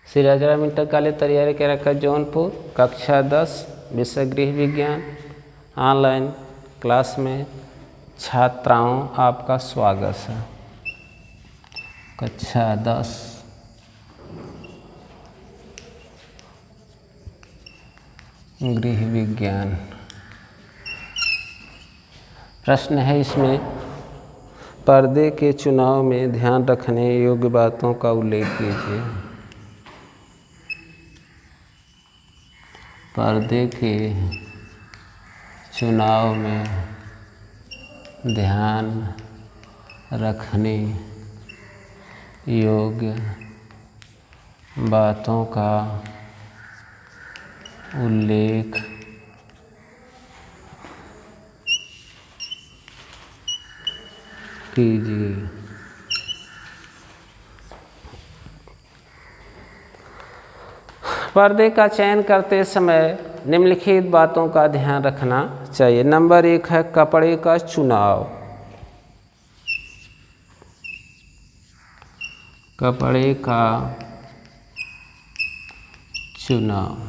Shri Rajaram inter college तैयारी के रखा जौनपुर, कक्षा 10 विषय गृह विज्ञान ऑनलाइन क्लास में छात्राओं आपका स्वागत है। कक्षा 10 गृह विज्ञान। प्रश्न है इसमें, पर्दे के चुनाव में ध्यान रखने योग्य बातों का उल्लेख कीजिए। पर्दे के चुनाव में ध्यान रखने योग्य बातों का उल्लेख कीजिए। पर्दे का चयन करते समय निम्नलिखित बातों का ध्यान रखना चाहिए। नंबर 1 है कपड़े का चुनाव। कपड़े का चुनाव।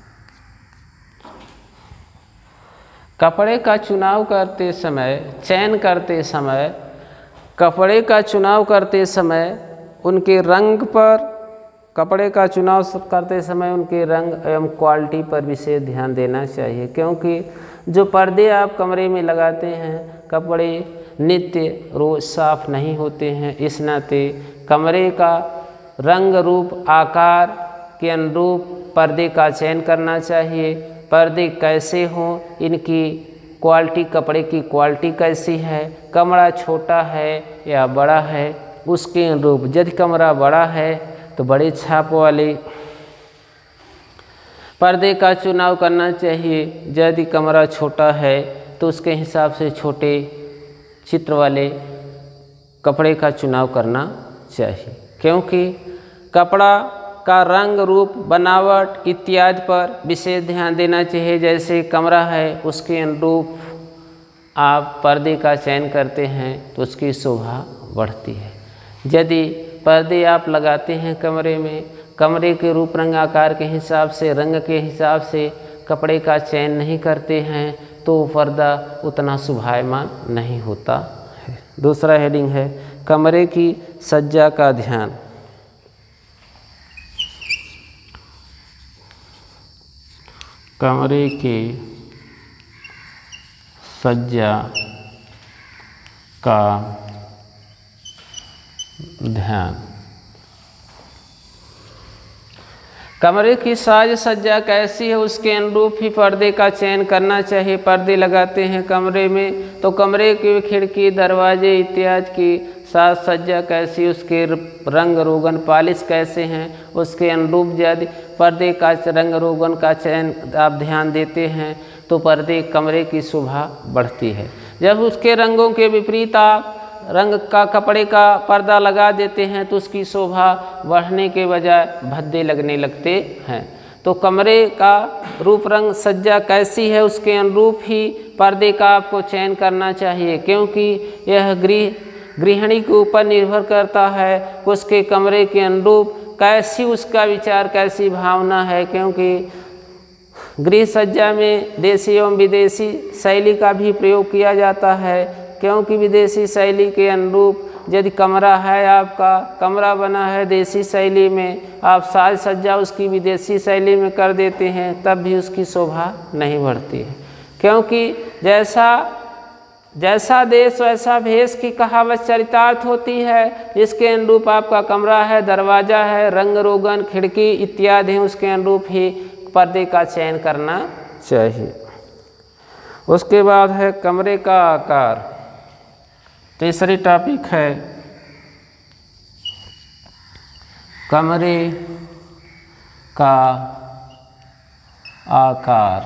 कपड़े का चुनाव करते समय, चयन करते समय, कपड़े का चुनाव करते समय उनके रंग पर, कपड़े का चुनाव करते समय उनके रंग एवं क्वालिटी पर विशेष ध्यान देना चाहिए, क्योंकि जो पर्दे आप कमरे में लगाते हैं, कपड़े नित्य रोज साफ नहीं होते हैं। इस नाते कमरे का रंग रूप आकार के अनुरूप पर्दे का चयन करना चाहिए। पर्दे कैसे हों, इनकी क्वालिटी, कपड़े की क्वालिटी कैसी है, कमरा छोटा है या बड़ा है, उसके अनुरूप। यदि कमरा बड़ा है तो बड़े छाप वाले पर्दे का चुनाव करना चाहिए। यदि कमरा छोटा है तो उसके हिसाब से छोटे चित्र वाले कपड़े का चुनाव करना चाहिए, क्योंकि कपड़ा का रंग रूप, बनावट इत्यादि पर विशेष ध्यान देना चाहिए। जैसे कमरा है उसके अनुरूप आप पर्दे का चयन करते हैं तो उसकी शोभा बढ़ती है। यदि पर्दे आप लगाते हैं कमरे में, कमरे के रूप रंग आकार के हिसाब से, रंग के हिसाब से कपड़े का चयन नहीं करते हैं तो पर्दा उतना शोभायमान नहीं होता है। दूसरा हेडिंग है कमरे की सज्जा का ध्यान। कमरे के सज्जा का ध्यान। कमरे की साज सज्जा कैसी है उसके अनुरूप ही पर्दे का चयन करना चाहिए। पर्दे लगाते हैं कमरे में तो कमरे की खिड़की, दरवाजे इत्यादि की साज सज्जा कैसी, उसके रंग रोगन, पॉलिश कैसे हैं, उसके अनुरूप यदि पर्दे का रंग रोगन का चयन आप ध्यान देते हैं तो पर्दे कमरे की शोभा बढ़ती है। जब उसके रंगों के विपरीत आप रंग का कपड़े का पर्दा लगा देते हैं तो उसकी शोभा बढ़ने के बजाय भद्दे लगने लगते हैं। तो कमरे का रूप रंग सज्जा कैसी है उसके अनुरूप ही पर्दे का आपको चयन करना चाहिए, क्योंकि यह गृहिणी के ऊपर निर्भर करता है उसके कमरे के अनुरूप कैसी उसका विचार, कैसी भावना है। क्योंकि गृह सज्जा में देसी एवं विदेशी शैली का भी प्रयोग किया जाता है, क्योंकि विदेशी शैली के अनुरूप यदि कमरा है, आपका कमरा बना है देसी शैली में, आप साज सज्जा उसकी विदेशी शैली में कर देते हैं तब भी उसकी शोभा नहीं बढ़ती है। क्योंकि जैसा देश वैसा भेष की कहावत चरितार्थ होती है। इसके अनुरूप आपका कमरा है, दरवाज़ा है, रंग रोगन, खिड़की इत्यादि हैं, उसके अनुरूप ही पर्दे का चयन करना चाहिए। उसके बाद है कमरे का आकार। तीसरी टॉपिक है कमरे का आकार।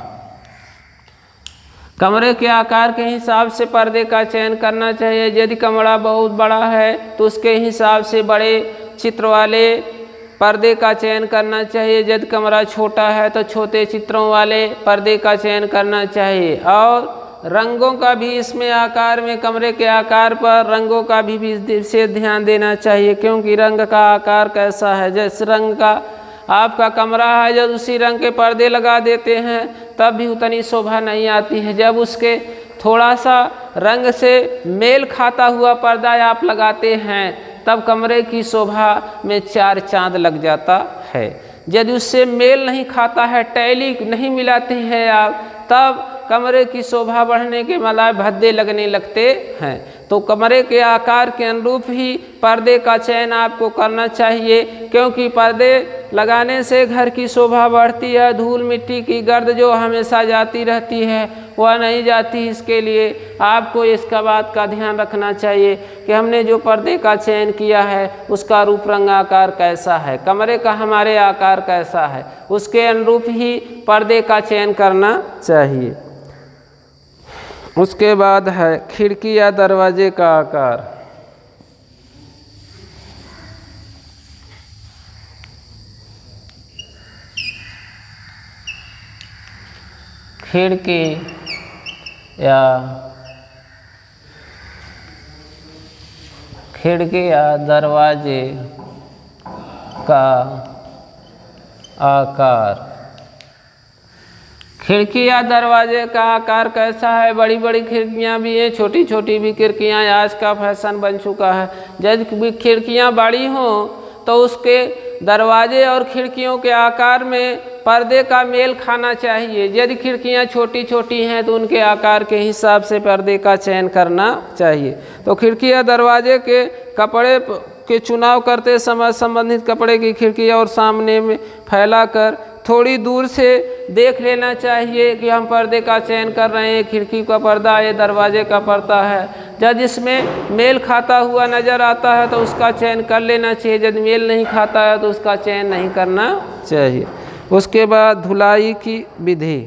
कमरे के आकार के हिसाब से पर्दे का चयन करना चाहिए। यदि कमरा बहुत बड़ा है तो उसके हिसाब से बड़े चित्र वाले पर्दे का चयन करना चाहिए। यदि कमरा छोटा है तो छोटे चित्रों वाले पर्दे का चयन करना चाहिए। और रंगों का भी इसमें आकार में, कमरे के आकार पर रंगों का भी विशेष ध्यान देना चाहिए, क्योंकि रंग का आकार कैसा है, जैसे रंग का आपका कमरा है, जब उसी रंग के पर्दे लगा देते हैं तब भी उतनी शोभा नहीं आती है। जब उसके थोड़ा सा रंग से मेल खाता हुआ पर्दा आप लगाते हैं तब कमरे की शोभा में चार चांद लग जाता है। यदि उससे मेल नहीं खाता है, टैली नहीं मिलाते हैं आप, तब कमरे की शोभा बढ़ने के बजाय भद्दे लगने लगते हैं। तो कमरे के आकार के अनुरूप ही पर्दे का चयन आपको करना चाहिए, क्योंकि पर्दे लगाने से घर की शोभा बढ़ती है। धूल मिट्टी की गर्द जो हमेशा जाती रहती है वह नहीं जाती। इसके लिए आपको इसका बात का ध्यान रखना चाहिए कि हमने जो पर्दे का चयन किया है उसका रूप रंग आकार कैसा है, कमरे का हमारे आकार कैसा है, उसके अनुरूप ही पर्दे का चयन करना चाहिए। उसके बाद है खिड़की या दरवाजे का आकार। खिड़की या दरवाजे का आकार। खिड़की या दरवाजे का आकार कैसा है? बड़ी बड़ी खिड़कियां भी हैं, छोटी छोटी भी खिड़कियां आज का फैशन बन चुका है। जब भी खिड़कियां बड़ी हों तो उसके दरवाजे और खिड़कियों के आकार में पर्दे का मेल खाना चाहिए। यदि खिड़कियां छोटी छोटी हैं तो उनके आकार के हिसाब से पर्दे का चयन करना चाहिए। तो खिड़की या दरवाजे के कपड़े के चुनाव करते समय संबंधित कपड़े की खिड़की और सामने में फैलाकर थोड़ी दूर से देख लेना चाहिए कि हम पर्दे का चयन कर रहे हैं, खिड़की का पर्दा है, दरवाजे का पर्दा है। जब इसमें मेल खाता हुआ नज़र आता है तो उसका चयन कर लेना चाहिए, यदि मेल नहीं खाता है तो उसका चयन नहीं करना चाहिए। उसके बाद धुलाई की विधि।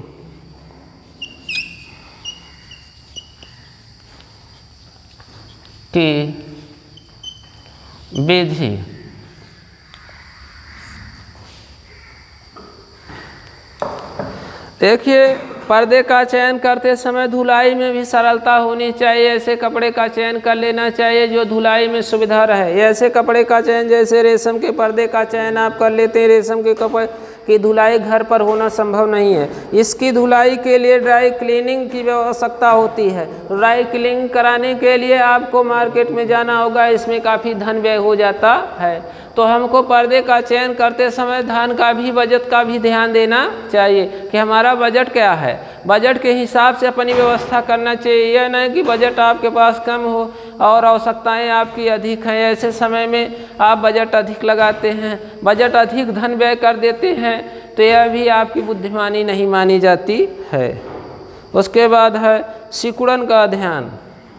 देखिए, पर्दे का चयन करते समय धुलाई में भी सरलता होनी चाहिए। ऐसे कपड़े का चयन कर लेना चाहिए जो धुलाई में सुविधा रहे। ऐसे कपड़े का चयन, जैसे रेशम के पर्दे का चयन आप कर लेते हैं, रेशम के कपड़े की धुलाई घर पर होना संभव नहीं है। इसकी धुलाई के लिए ड्राई क्लीनिंग की आवश्यकता होती है। ड्राई क्लीनिंग कराने के लिए आपको मार्केट में जाना होगा, इसमें काफ़ी धन व्यय हो जाता है। तो हमको पर्दे का चयन करते समय धन का भी, बजट का भी ध्यान देना चाहिए कि हमारा बजट क्या है। बजट के हिसाब से अपनी व्यवस्था करना चाहिए। यह नहीं कि बजट आपके पास कम हो और आवश्यकताएं आपकी अधिक हैं, ऐसे समय में आप बजट अधिक लगाते हैं, बजट अधिक धन व्यय कर देते हैं, तो यह भी आपकी बुद्धिमानी नहीं मानी जाती है। उसके बाद है सिकुड़न का ध्यान।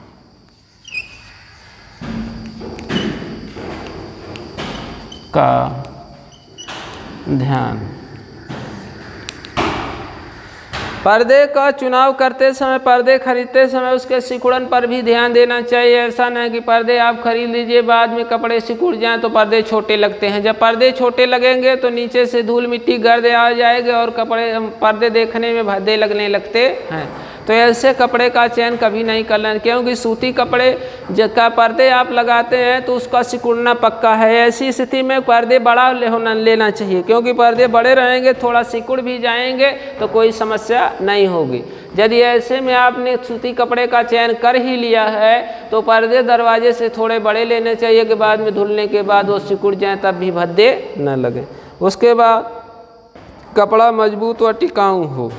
पर्दे का चुनाव करते समय, पर्दे खरीदते समय उसके सिकुड़न पर भी ध्यान देना चाहिए। ऐसा नहीं कि पर्दे आप खरीद लीजिए, बाद में कपड़े सिकुड़ जाएं तो पर्दे छोटे लगते हैं। जब पर्दे छोटे लगेंगे तो नीचे से धूल मिट्टी गर्द आ जाएगी और पर्दे देखने में भद्दे लगने लगते हैं। तो ऐसे कपड़े का चयन कभी नहीं करना, क्योंकि सूती कपड़े का पर्दे आप लगाते हैं तो उसका सिकुड़ना पक्का है। ऐसी स्थिति में पर्दे बड़ा लेना चाहिए, क्योंकि पर्दे बड़े रहेंगे, थोड़ा सिकुड़ भी जाएंगे तो कोई समस्या नहीं होगी। यदि ऐसे में आपने सूती कपड़े का चयन कर ही लिया है तो पर्दे दरवाजे से थोड़े बड़े लेने चाहिए कि बाद में धुलने के बाद वो सिकुड़ जाएँ तब भी भद्दे न लगे। उसके बाद कपड़ा मजबूत व टिकाऊ हो।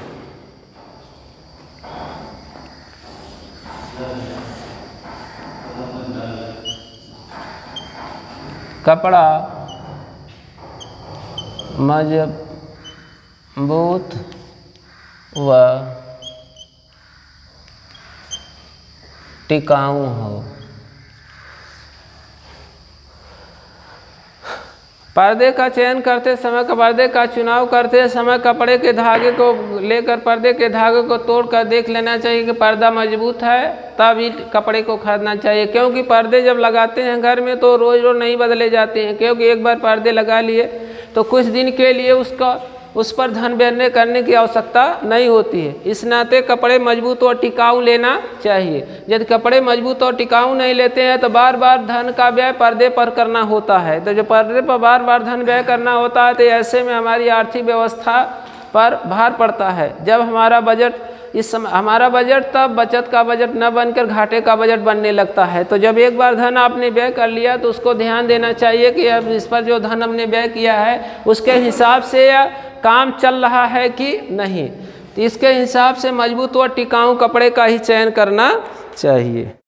कपड़ा मजबूत व टिकाऊ हो। पर्दे का चयन करते समय, पर्दे का चुनाव करते समय कपड़े के धागे को लेकर पर्दे के धागे को तोड़कर देख लेना चाहिए कि पर्दा मजबूत है, तभी कपड़े को खरीदना चाहिए। क्योंकि पर्दे जब लगाते हैं घर में तो रोज़ रोज़ नहीं बदले जाते हैं, क्योंकि एक बार पर्दे लगा लिए तो कुछ दिन के लिए उसका उस पर धन व्यय करने की आवश्यकता नहीं होती है। इस नाते कपड़े मजबूत और टिकाऊ लेना चाहिए। यदि कपड़े मजबूत और टिकाऊ नहीं लेते हैं तो बार बार धन का व्यय पर्दे पर करना होता है। तो जो पर्दे पर बार बार धन व्यय करना होता है तो ऐसे में हमारी आर्थिक व्यवस्था पर भार पड़ता है। जब हमारा बजट इस समय हमारा बजट तब बचत का बजट न बनकर घाटे का बजट बनने लगता है। तो जब एक बार धन आपने व्यय कर लिया तो उसको ध्यान देना चाहिए कि अब इस पर जो धन हमने व्यय किया है उसके हिसाब से या काम चल रहा है कि नहीं। तो इसके हिसाब से मजबूत और टिकाऊ कपड़े का ही चयन करना चाहिए।